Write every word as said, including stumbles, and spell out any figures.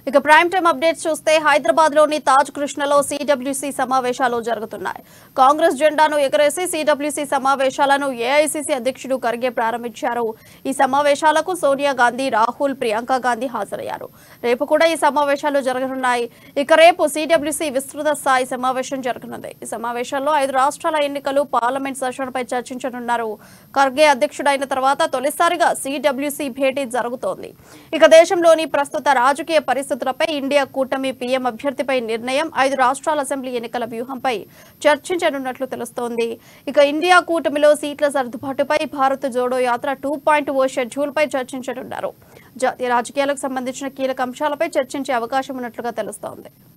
ఇక prime time updates చూస్తే హైదరాబాద్ లోని తాజ్ కృష్ణలో సిడబ్ల్యూసీ సమావేశాలు జరుగుతున్నాయి. కాంగ్రెస్ జెండాను ఎగరేసి సిడబ్ల్యూసీ సమావేశాలను ఏఐసీసీ అధ్యక్షుడు ఖర్గే ప్రారంభించారు. ఈ సమావేశాలకు సోనియా గాంధీ, రాహుల్, ప్రియాంక గాంధీ హాజరయ్యారు. రేపు కూడా ఈ సమావేశాలు జరగనున్నాయి. ఇక రేపు సిడబ్ల్యూసీ విస్తృత స్థాయి సమావేశం జరగనుంది. ఈ సమావేశంలో ఐదు రాష్ట్రాల ఎన్నికలు, పార్లమెంట్ సెషన్పై చర్చించనున్నారు. ఖర్గే అధ్యక్షుడైన తర్వాత తొలిసారిగా సిడబ్ల్యూసీ భేటీ జరుగుతోంది. ఇక దేశంలోని ప్రస్తుత రాజకీయ పరిస్థితులపై, ఇండియా కూటమి పీఎం అభ్యర్థిపై నిర్ణయం, ఐదు రాష్ట్రాల అసెంబ్లీ ఎన్నికల వ్యూహంపై చర్చించనున్నట్లు తెలుస్తోంది. ఇక ఇండియా కూటమిలో సీట్ల సర్దుబాటుపై, Bharat Jodo Yatra two point O schedule పై చర్చించనున్నారు. జాతీయ రాజకీయాలకు సంబంధించిన కీలక అంశాలపై చర్చించే అవకాశం ఉన్నట్లుగా తెలుస్తోంది.